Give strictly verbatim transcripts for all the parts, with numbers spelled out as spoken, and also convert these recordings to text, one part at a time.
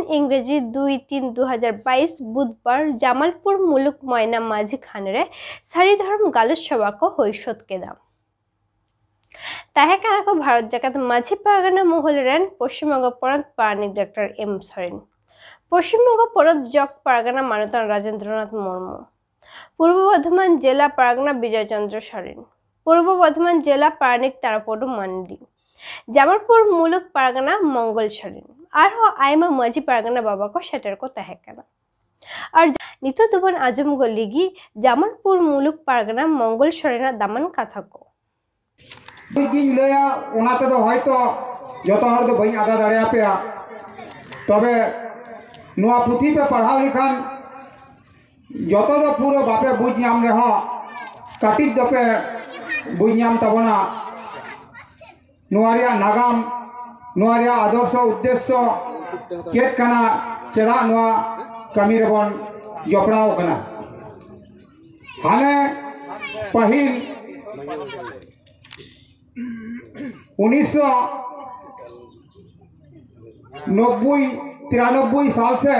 इंग्रेजी दुई तीन दो हजार बाईस बुधवार जामालपुर मुलुक मयना माझी खानेरे सारी धर्म गालुस सभा को होइसत केदाम ताहेकाना को भारत जाकात माझी पारगाना महल रेन पश्चिमबंग पनत पारानिक डॉक्टर एम सरेन पश्चिमबंग पनत जग पारगाना मानतान राजेंद्रनाथ मुर्मू पूर्व बर्धमान जिला पारगाना विजय चंद्र सरेन पूर्व बर्धमान जिला पारानिक तारापटु मांडी जामालपुर मुलुक पारगाना मंगल सरेन और आयमा माझी पारगाना बाबा को सेटर को तहकाना और नितो दुबन आजम गलिगी जामालपुर मुलुक पारगाना मंगल सरेना दामन कथा को दिन लया उनाते तो हयतो जतो हर दो बई आदा दाड़े आपेया तबे नुआ पुथी पे पढ़ाव लिखान जतो दो पूरा बापे बुझ नाम रहा काटिक दपे बुझ नाम तबना नुआरिया नागाम नुआरिया आदर्श उद्देश्य केट कना चेदा नुआ कमी रेबन जपड़ाव कना हाने पहिल उन्नीस सौ नब्बे तिरानब्बे साल से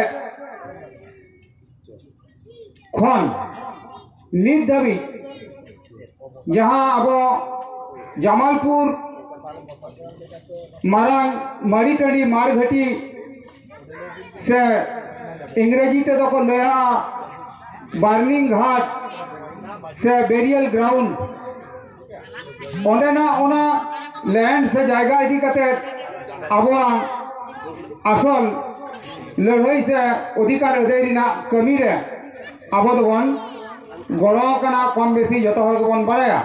खन नित धाबी जहाँ अब जामालपुर मारांग मड़ीटंडी माड़घटी से इंग्रेजी ते तो को लया बार्निंग घाट से बेरियल ग्राउंड ओना ओना लैंड से जायगा इदी कते आबवा आसल लड़ाई से अधिकार अदायरिना कमी रे आबो दोबन गड़ो कना कम बेसी जतो हर बन बाड़ाया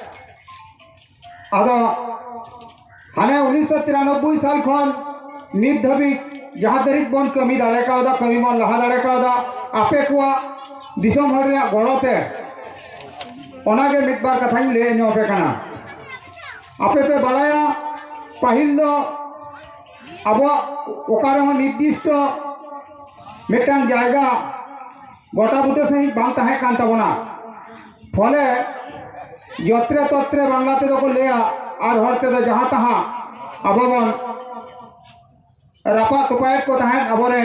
आदो हाने उन्नीस सौ तिरानब्बे साल खन नित धाबी जहाँ तरीक बन कमी दाड़े का कमी मन लहा दाड़े का आपे को दिसम हर रे गड़ोते ओनागे मिदबार कथाई ले नोपे कना आपे पे बाड़ाया पहिल दो अब ओकारे निर्दिष्ट मिटांग जायगा गोटा बुटे सही बांग ताहे कान ताबोना फले यत्रे तत्रे बांगलाते तो को लेया और हरते तो जहाँ तहाँ अबोबन रापा तुपायत को ताहे अबोरेन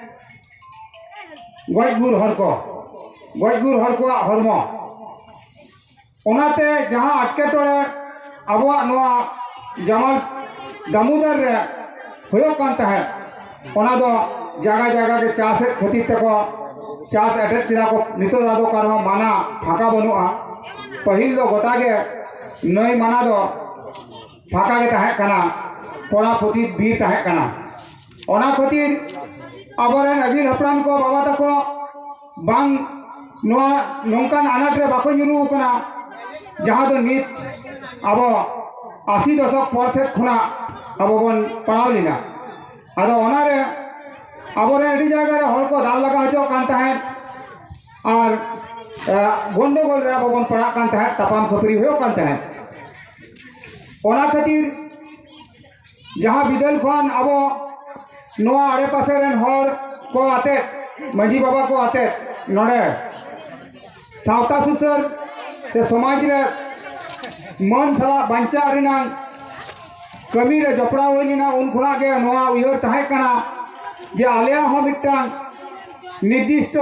गजगुर हर को गजगुर हर को हरमो ओनाते जहाँ अटके टोरे अबवा नोआ जमाल दामोदर रे होयो कान ताहे ओना दो जगह जगह के चास खती तको चास एटेट तिदा को नितो दादो कारो माना फाका बनुआ पहिल दो गोटा के नई माना दो फाका के ताहे कना पड़ा पुती भी ताहे कना ओना खतीर अबरेन अगिल हपराम को बाबा तको बांग नोआ नोंकान अनाट रे बाको जुरु कना जहाँ दो नित अब आशी दशक पर से खुना अब बन पढ़ाव लेना अदो ओनारे अबरे अड़ी जगह रे हर को दाल लगा हजो कान ताहे और गंडगोल रे अब बन पढ़ा कान ताहे तपाम खपरी होयो कान ताहे ओना खातिर जहाँ बिदल खान अब नोआ आड़े पासे रेन हर को आते माझी बाबा को आते नोड़े सावता सुसर से समाज रे मन सला बांचा रिना कमी रे जपड़ा होइना उन खुना के नोआ उयर ताहे कना जे आलिया हो मिटांग निर्दिष्ट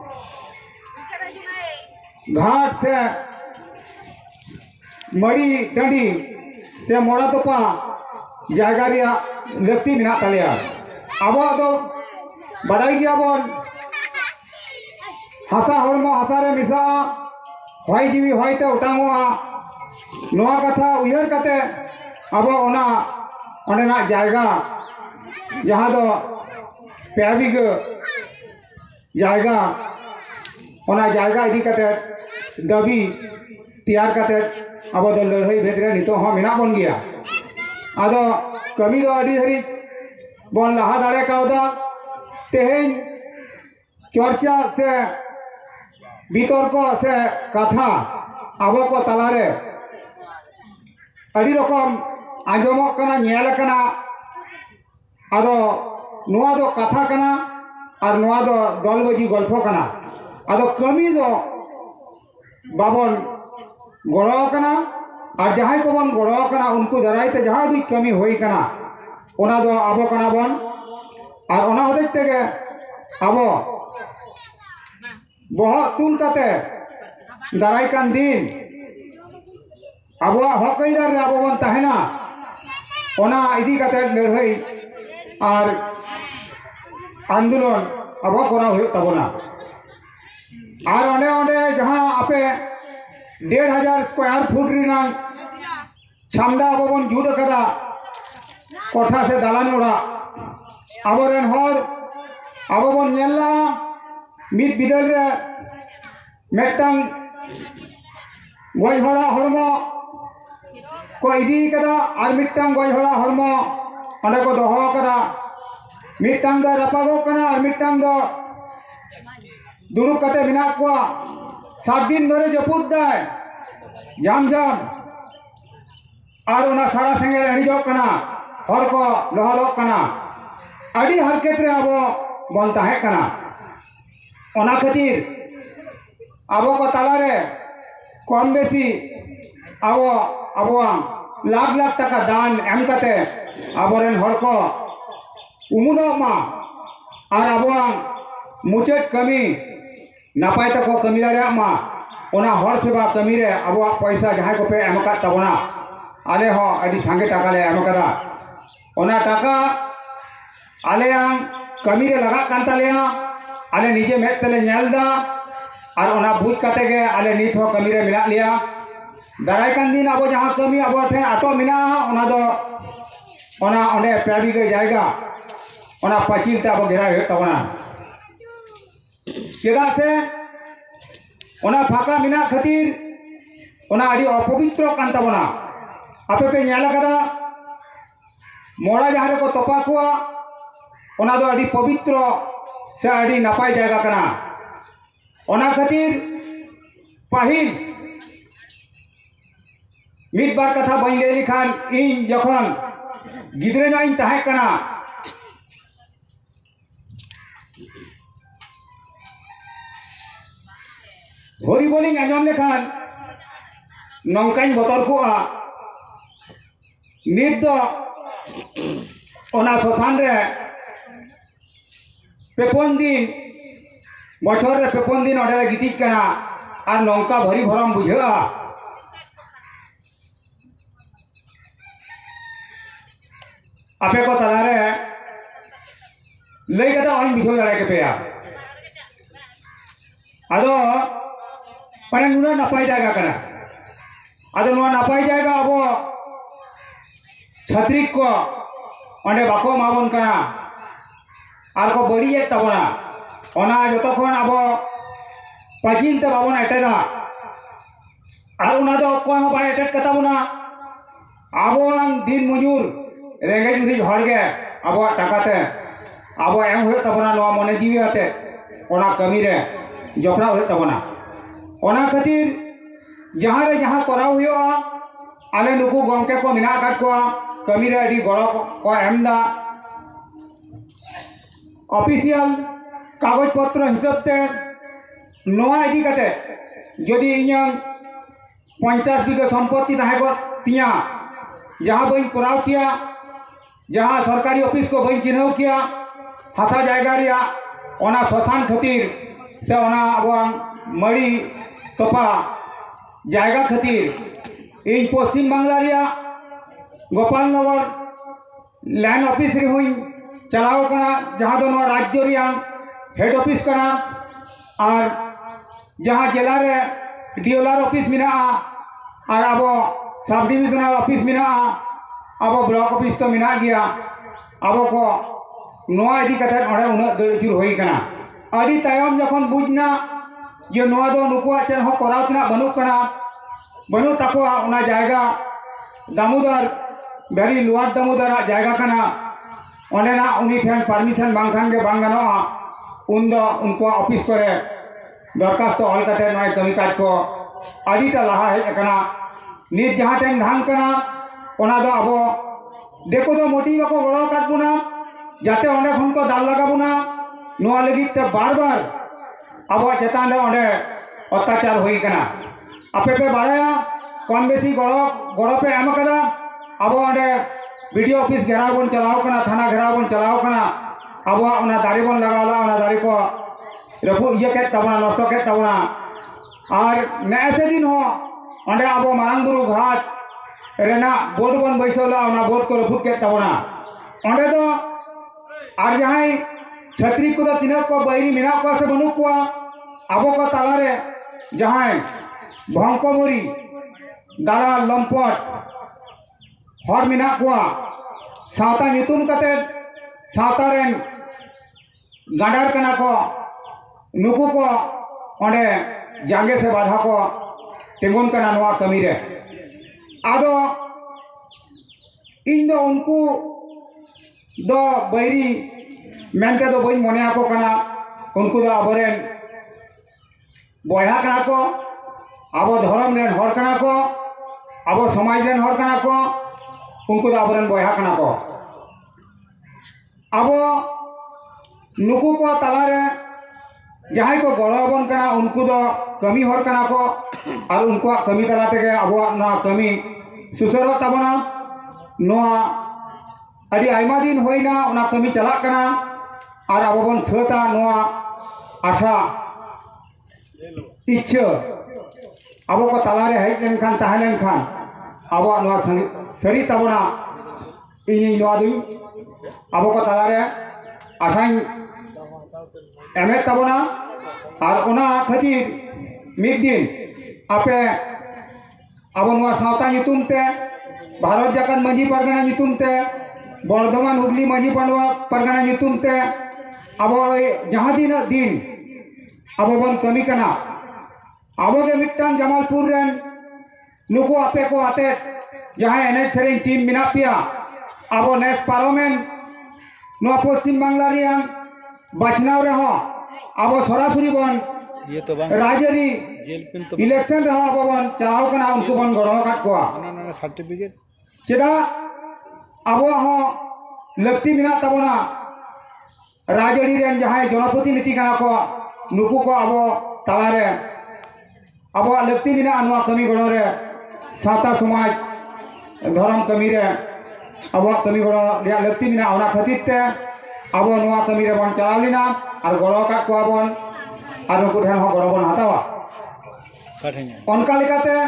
घाट से मड़ी टंडी से मोड़ा तोपा जायगा रिया लक्ति मिना तालिया अब तो बड़ाई गया बन हासा हरमो हासा रे मिसा हय जीवी हयते उठांगोआ नोआ कथा उयर कते अब ओना ओना जायगा जहाँ दो प्याबिग जायगा ओना जायगा इदी कते दबी तैयार कते अब दो लड़ाई भेदरे नितो हो मिना बन गया आदो कमी दो अड़ी धरी बन लहा दाड़े कावदा तेहेन चर्चा से बितर्क से कथा अब को तलारे अड़ी रकम आंजमक कना नेल कना आदो नुआ दो कथा कना और नुआ दो दलबजी गल्प कना आदो कमी दो बाबन गड़ो कना और जहां को बन गड़ो कना उनको दराइते जहां भी कमी होई कना ओना दो आबो कना बन और ओना हदेज तेगे अब बहक तुल काते दारायकान दिन आबोआ हक अइदार रे आबो बन तहना ओना इदी काते लड़ाई और आंदोलन अब करा हुई तबना और ओंडे ओंडे जहाँ आपे डेढ़ हजार स्क्वायर फुट रिना छामदा अब बन जुड़ कदा कोठा से दालान ओड़ा आबोरेन हर अब बन नेला मिद बिदल रे मेटंग गज हड़ा हड़मो को इदी कदा और मिटंग गज हड़ा हड़मो ओंडे को दोहो कदा मिटंग दो रपागो कना और मिटंग दो दुड़ुब कते बिना को सात दिन धरे जपुद दाय जाम जाम और उना सारा संगे अड़ीजो कना हर को लहलो कना अड़ी हरकत रे अब बन ताहे कना ओना खातिर अब को तालारे कम बेसी अब अब लाख लाख टाका दान एम कते आबोरेन हर को उमुनो मा और अब मुचाद कमी नापाय तक कमी दाड़ा मा ओना हर सेवा कमी रे अब पैसा जहाँ को पे एम तबना आले हो अड़ी सांगे टाका ले एम कदा ओना टाका आले कमी रे लगा कान तालेया आले निजे मेद तले नेलदा और ओना बुझ काते गे आले नित हो कमी रे मिला लिया दाराय कान दिन अब जहाँ कमी अब ठे आटो मिना ओना दो ओना ओंडे पे बिगे जायगा ओना पचिल ते अब घेरा हो तबना चेदा से ओना फाका मिना खातिर ओना अड़ी अपवित्र कान तबना आपे पे नेला कदा मोड़ा जहाँ रे को तोपा को ओना दो अड़ी पवित्र से अड़ी नापाय जायगा कना ओना खातिर पाहिल मिद बार कथा बन ले लिखान इन जखन गिद्रे नाइन ताहे कना हरि बोलिंग आजम लेखान नौकाइन बतर को नित दो ओना शशान रे पेपन दिन बछर रे पेपन दिन ओडे गितिज कना और नौका भरी भरम बुझा आपे को तालारे लई कदा ऑन बुझो दाड़े के पेया आदो पाने नुना नपाय जायगा कना आदो नुना नपाय जायगा अब छत्रिक को ओंडे बाको माबन कना और को बड़ी तबना ओना जतखन अब पाचिल ते बाबन एटेदा और उना दो को हम बाय एटेट कताबना अब दिन मजूर रेंगे जुदी हड़ गे अब टाकाते अब एम हो तबना नो मने जीवी आते ओना कमी रे जपड़ा हो तबना ओना खातिर जहाँ रे जहाँ करा हुआ आले नुकु गमके को मिना काट को कमी रे अड़ी गड़ो को एमदा ऑफिशियल कागज पत्र हिसाब ते नोआ इदी कते जदि इᱧ पचास बीघा सम्पत्ति ताहे को तिया जहाँ बई कराव किया जहाँ सरकारी ऑफिस को बई चिन्हव किया हासा जायगा रिया ओना शशान खातिर से ओना अब मड़ी तोपा जायगा खातिर इन पश्चिम बांग्ला रिया गोपाल नगर लैंड ऑफिस रे हुई चलाव कना जहाँ दो राज्य रिया हेड ऑफिस कना और जहाँ जिला रे डीओलार ऑफिस मिना और अब सब डिविजनल ऑफिस मिना अब ब्लॉक ऑफिस तो मिना गया अब को नोआ इदी कथे ओंडे उना दड़चुर होई कना अड़ी तायम जखन बुझना जे नोआ दो नुकुआ चेन हो कराव तना बनु कना बनु तकोआ उना जायगा दामोदर बेरी लुआर दामोदर जायगा कना ओंडे ना उनी ठेन परमिशन बांखान के बांग गानोआ उन दो उनको ऑफिस करे दरखास्त ऑल कते नय कमी काज को अड़ीटा लहा हेज कना नित जहाँ टेन धान कना ओना दो अब देखो दो मोटी बाको गड़ो काट बुना जाते ओंडे खन को दाल लगा बुना नोआ लगित ते बार बार अब चेतान रे ओंडे अत्याचार होई कना आपे पे बाड़ाया कम बेसी गड़ो गड़ो पे एम कदा अब ओंडे वीडियो ऑफिस घेराव बन चलाव कना थाना घेराव बन चलाव कना अब दारे बन लगा दारे को रफू ये नष्ट के और ने से दिन हो अंडे अब मांग बुरु घाट रेना बोर्ड बन बैसला बोर्ड को रफूट के अंडे तो और जहाँ छत्री को तीना को बैरी मेना को से बनू को अब को तालारे जहाँ भंकमुरी दाला लंपट हर मेना को सावता नितुम कते सावता रेन गाडार कना को नुकु को अंडे जांगे से बाधा को तेंगुन कना नवा कमी रे आदो इन दो उनको दो बैरी मेनते दो बई मने को कना उनको दो अबरेन बया कना को अब धर्म रेन हर कना को अब समाज रेन हर कना को उनको दो अबरेन बया कना को अब नुकु को तालारे जहां को गड़बन कना उनको दो कमी हर कना को और उनको कमी तला तेगे अब ना कमी सुसर तबना नोआ अड़ी आयमा दिन होइना उना कमी चला कना और अब बन सता नोआ आशा इच्छा अब को तालारे हेज लेनखान ताहे लेनखान अब नोआ सरी तबना इ नोआ दुई अब को तालारे आशाई एमे तबना और उना खातिर मिद दिन आपे अब नोआ सावता नितुम ते भारत जाकन मंजी परगना नितुम ते बर्धमान हुगली मंजी पांडवा परगना नितुम ते अब जहाँ दिन दिन अब बन कमी कना अब के मिट्टान जमालपुर रेन नुको आपे को आते जहाँ एनएच सेरेन टीम मिना पिया अब नेस पार्लियामेंट नो पश्चिम बांग्ला रियां बाचनाव रहो अब सरासरी बन ये तो बन राजरी जेल पिन तो इलेक्शन रहो अब बन चलाव कना उनको बन गड़ो काट को ना ना सर्टिफिकेट चेदा अब हो लगती मिना तबना राजरी रेन जहाँ जनपति नीति कना को नुकु को अब तालारे अब लगती मिना नवा कमी गड़ो रे सावता समाज धर्म कमी रे अब कमी गड़ो लिया लगती मिना ओना खातिर ते अब नवा कमी रे बन चलावलिना और गड़ो काट को बन और नुकु ठेन हो गड़ो बन हतावा काटेंगे उनका लेकाते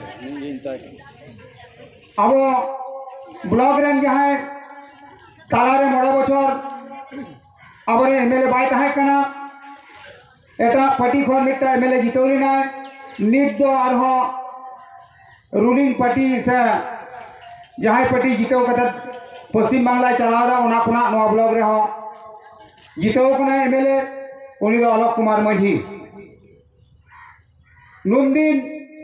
अब ब्लॉक रेन जहाँ तालारे मोड़े बचर अब एमएलए बाय तहे कना एटा पार्टी खन मिट्टा एमएलए जितौली ना नित दो और हो रूलिंग पार्टी से जहाँ पार्टी जितौ कत पश्चिम बांग्ला चलाव दा ओना खुना नवा ब्लॉक रे हो जितौ कना एमएलए उनी दो आलोक कुमार माझी नुन दिन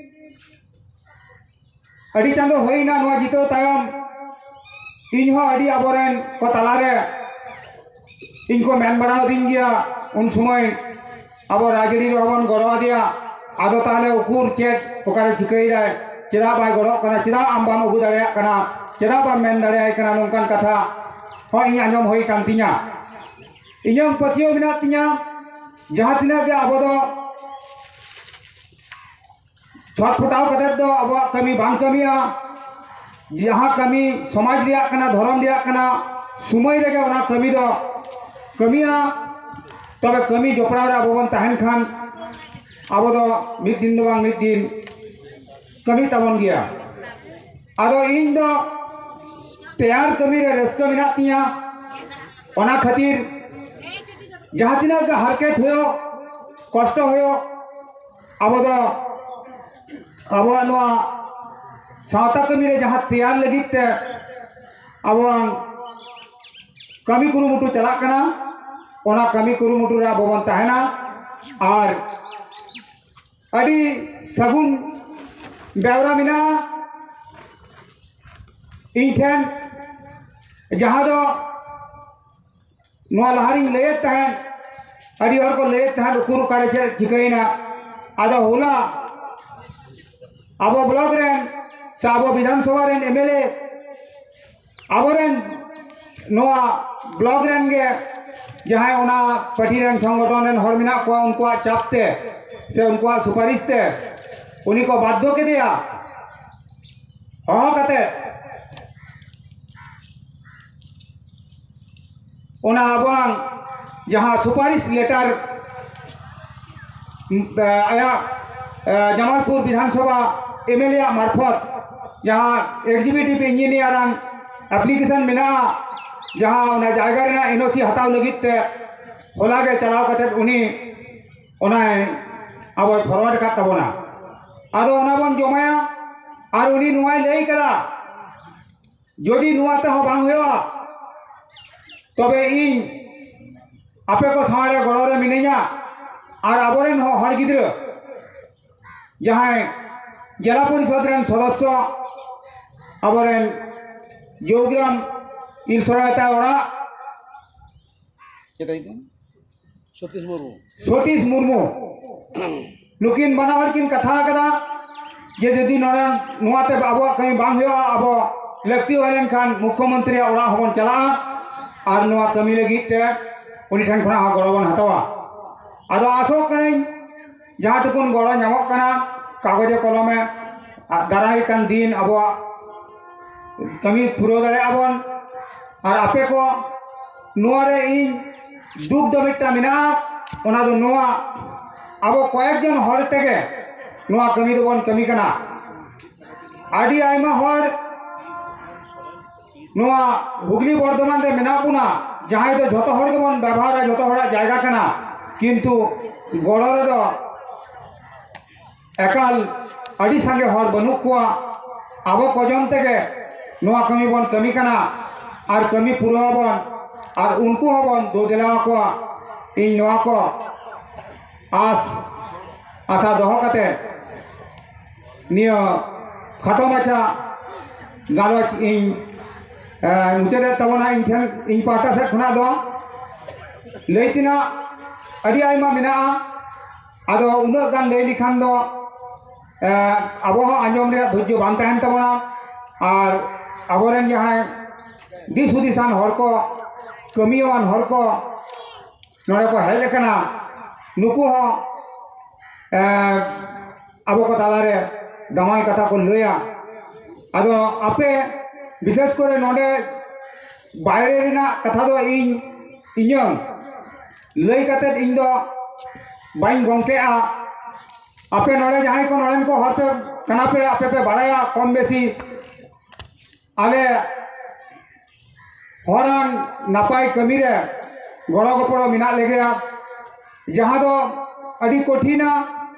अड़ी चांदो होइना नवा जितौ तायम इन हो अड़ी अबरेन को तालारे इनको मेन बढ़ा दिन गया उन समय अब राजरी रहबन गड़वा दिया आदो ताले उकुर चेक ओकारे चिकई जाए चेदा बाय गड़ो कना चेदा आम बाम अगु दाड़े कना चेदा बाम मेन दाड़े कना नोंकान कथा हो इन आंजम होई कान तिया इयम पतियो बिना तिया जहां तिना के अब दो छटफटाव कते दो अब कमी बांग कमिया जहां कमी समाज रिया कना धर्म रिया कना सुमय रेगे ओना कमी दो कमिया तबे कमी जोपड़ा रे अब बन तहन खान अब दो मिद दिन दो मिद दिन कमी तबन गया आरो इन दो तैयार कमी रे रस्का मिना तिया ओना खातिर जहां तिना के हरकत होयो कष्ट होयो अब दो अब नोआ सावता कमी रे जहां तैयार लगित ते अब कमी कुरुमुटु चला कना ओना कमी कुरुमुटु रे बबन तहना और अड़ी सगुन बेवरा मिना इनठेन जहाँ दो नोआ लहारी लेत तहन अड़ी और को लेत तहन उकुर करे छे चिकईना आदो होला अब ब्लॉक रेन साबो विधानसभा रेन एमएलए आबरेन नोआ ब्लॉक रेन गे जहाँ ओना पार्टी रेन संगठन रेन हर मिना को उनको चापते से उनको सुपारिश ते उन्हीं को बाध्य के दिया हो कते ओना अबवांग जहाँ सुपारिश लेटर आया जमालपुर विधानसभा एमएलए मार्फत जहाँ एग्जीक्यूटिव इंजीनियर एप्लीकेशन मेना जहाँ उना जायगा रेना एनओसी हताव लगित ते होला के चलाव कते उनी ओना अब फॉरवर्ड का तबना आरो ओना बन जमाया और उनी नुआय लई करा जदि नुआ ते हो बांग होया तबे इन आपे को सारे गड़ो रे मिनिया और आबोरेन हो हर गिद्र जहाँ जिला परिषद रेन सदस्य आबोरेन जोग्राम इलसराता ओड़ा सतीश मुर्मू सतीश मुर्मू नुकिन बना हर किन कथा कदा ये यदि नोरा नुआते आबो कहीं बांग होया आबो लगती होलन खान मुख्यमंत्री ओड़ा होबन चला और नुआ कमी लगी ते उनी ठन खना गड़बन हतवा आदो आसो कने जहाँ टुकुन गड़ो नामक कना कागजे कलमे दाराई कान दिन आबो कमी पुरो दाड़े आबन और आपे को नुआ रे इन दुख दो मिट्टा मिना ओना दो नुआ आबो कयेक जन हर तेगे नुआ कमी दो बन कमी कना आदि आयमा हर नुआ हुगली बर्धमान रे मेना पुना जहाँ तो जो हर बन व्यवहार जो हर जायगा कना किंतु गड़ो रे दो एकाल अड़ी संगे हर बनुक कुआ आबो कजन तेगे नुआ कमी बन कमी कना और कमी पुरो बन और उनको हबन दो दिला को इन नुआ को आस आशा दोहो कते नियो खाटो माछा गालोच इन मुचेरे तबना इन ठन इन पाटा से खुना दो लैतिना अड़ी आयमा मिना आदो उना गान लई लिखान दो आबो हो आंजम रे धैर्य बान तहन तबना और आबोरेन जहां दिस हुदिसान हर को कमियान हर को नोड़े को हेज कना नुकु हो आबो को तालारे दमाल कथा को लैया आदो आपे विशेष करे नोड़े बायरे रेना कथा दो इन इᱧ लई कते इन दो बाइन गंके आ आपे नोड़े जहां को नोड़ेन को हर पे कना पे आपे पे बाड़ाया कम बेसी आले हरान नापाय कमी रे गड़ो गपड़ो मिना लेगेया जहाँ दो अड़ी कठिना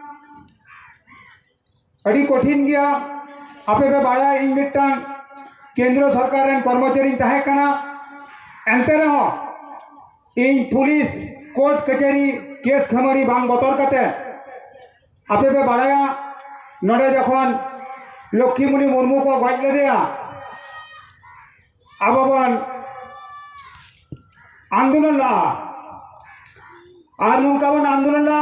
अड़ी कठिन गया आपे पे बाड़ा इन मिट्टां केंद्र सरकार रेन कर्मचारी तहे कना एनते रहो इन पुलिस कोर्ट कचहरी केस खमरी बांग बतर कते आपे पे बाड़ाया नोड़े जखन लक्ष्मीमुनि मुर्मू को गज लेदेया आबोबन आंदोलन ला और नौका बन आंदोलन ला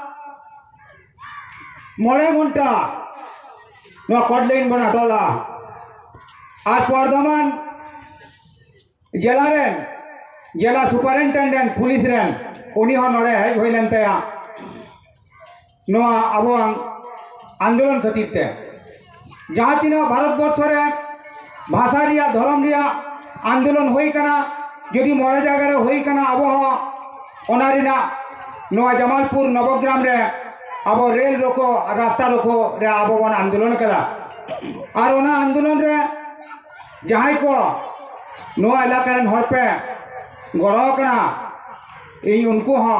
मोड़े घंटा नो कटलेन बन हटोला और बर्धमान जिला रेन जिला सुपारिनटेंडेंट पुलिस रेन उनी हो नोड़े हेज होइलेन तया नो आबो आंदोलन खातिर ते जहाँ तीना भारत वर्ष रे भाषा रिया धर्म रिया आंदोलन होई कना यदि मोड़े जगह रे होई कना आबो हो ओना रिना नो जमालपुर नवग्राम रे आबो रेल रोको रास्ता रोको रे आबो बन आंदोलन करा और ओना आंदोलन रे जहाँ को नो इलाका रेन हर पे गड़ो कना इन उनको हो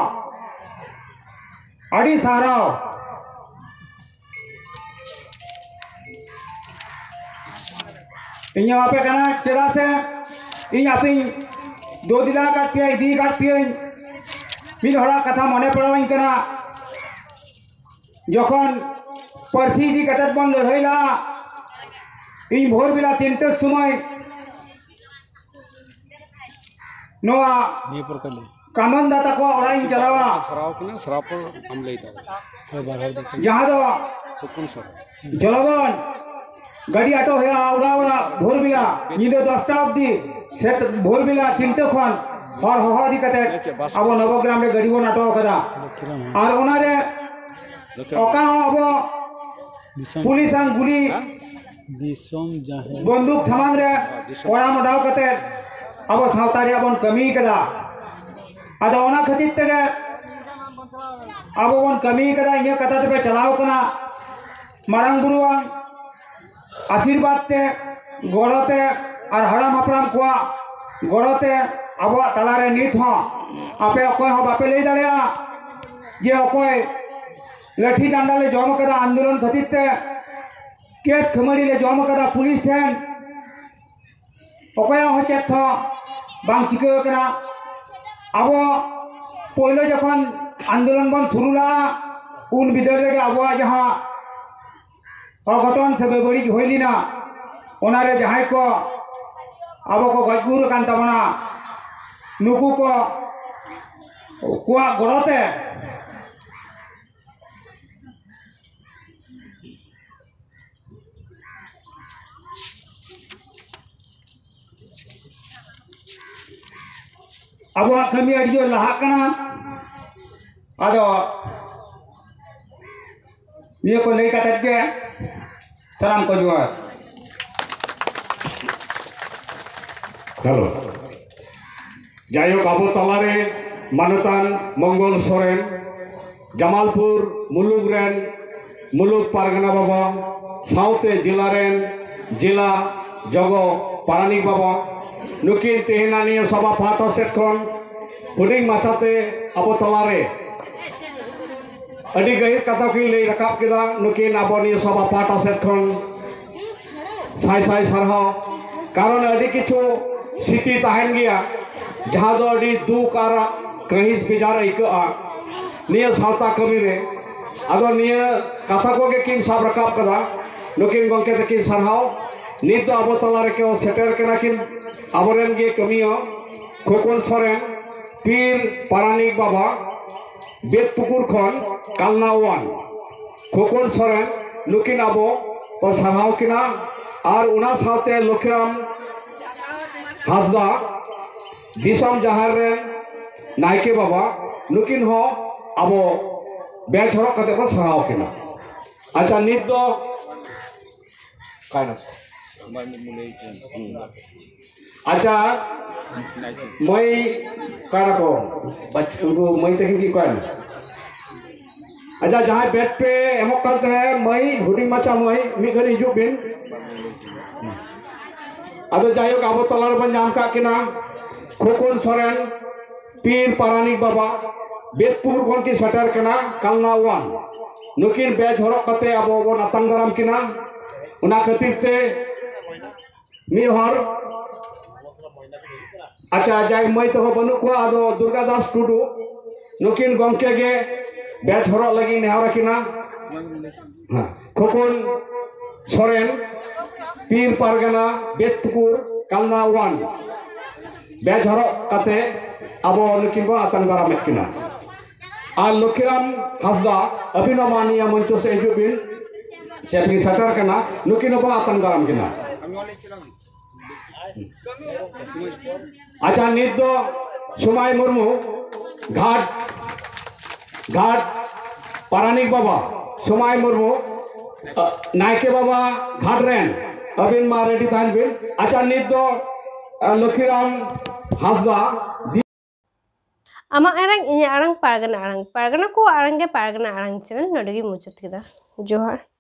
अड़ी साराव इन आपे कना चेदा से इन आपे दो दिला काट पिया इदी काट पिया मिल हड़ा कथा मने पड़ाव इन कना जखन परसी इदी कटत बन लड़ाईला इन भोर बेला तीनटे समय नोआ निपर कले कामन दाता को ओड़ा इन चलावा सराव कना सराव पर हम लेता जहां दो तो कौन सर जलबन गाड़ी आटो है उड़ा उड़ा भोर बिला निदो दसटा अब्दी से भोर बिला तीनटे खन हर हह दी कते अब नवग्राम रे गाड़ी बन आटो कदा और ओना रे ओका अब पुलिस आं गुली दिसोम जाहे बंदूक सामान रे ओड़ा मडाव कते अब सावतारिया बन कमी कदा अदो ओना खातिर तगे अब बन कमी कदा इन कथा पे चलाव कना मारंग बुरुआ आशीर्वाद ते गड़ते और हड़ाम हपड़ाम को गड़ते अब तलारे नित हो आपे अकय हो बापे लई दाड़िया जे अकय लाठी डांडा ले जम कदा आंदोलन खातिर ते केस खमड़ी ले जम कदा पुलिस ठेन अकय हो चेत हो बांग चिका कना अब पहले जखन आंदोलन बन शुरू ला उन बिदर रे अब जहाँ अघटन से बेबड़ी होइलिना ओनारे जहां को अब को गजगुर कान तबना नुकु को कुआ गड़ते अब कमी अड़ियो लहा कना अदो निये को लई काटत के सलाम को जोहार हेलो जायक अब तलारे मानतान मंगल सोरेन जमालपुर मुलुग रेन मुलुग पारगना बाबा साउते जिला रेन जिला जगो पारानी बाबा नुकिन तेहनानी सभा पाटा सेट खन हुडिंग माथाते अब तलारे अड़ी गहिर कथा की लई रकाब केदा नुकिन आबनी सभा पाटा सेट खन साई साई सरहाव कारण अड़ी किछु स्थिति तहन गया जहाँ दो अड़ी दुख और कहिस बेजार आइका निया सावता कमी रे अदो निया कथा को के किन साब रकाब कदा नुकिन गंके तकिन सरहाव नित दो अब तलारे के सेटर केना किन आबरेन गे कमियो खोकन सोरेन पीर पारानिक बाबा बेतपुकुर खन कालना वान खोकन सोरेन नुकिन आबो पर सरहाव किना और उना सावते लखीराम हासदा दिसम जहार रे नायके बाबा नुकिन हो अब बैच हरक कते को सरहाव किना अच्छा नित दो कायना अच्छा मई काना को उनको मई तक की कौन अच्छा जहाँ बेट पे एमक करते हैं मई हुडी मचा मई मी घड़ी हिजू बिन अब जायक अब तलार बन जाम का किना खोकन सोरेन पीर पारानिक बाबा बेतपुर खन की सटर किना कालना वान नुकिन बेच हरक कते अब बन आतंग दाराम किना उना खातिर ते मी हर अच्छा जाय मई तो बनु को आदो दुर्गा दास टुडू नुकिन गंके गे बेच हरक लगी नेहारा किना हां खोकन सोरेन पीर पारगना बेतपुकुर कालना वान बेच हरक कते अब नुकिन को आतंग दाराम किना और लखीराम हासदा अभिनवमानिया मंच से हिजुबिन सेपी सटर कना नुकिन को आतंग दाराम किना अच्छा नित दो सुमाय मुर्मू घाट घाट पारानिक बाबा सुमाय मुर्मू नायके बाबा घाट रेन अबिन मा रेडी थान बिन अच्छा नित दो लखीराम हासदा आमा आरंग इन आरंग पारगना आरंग पारगना को आरंगे पारगना आरंग चैनल नोडगी मुचत केदा जोहार।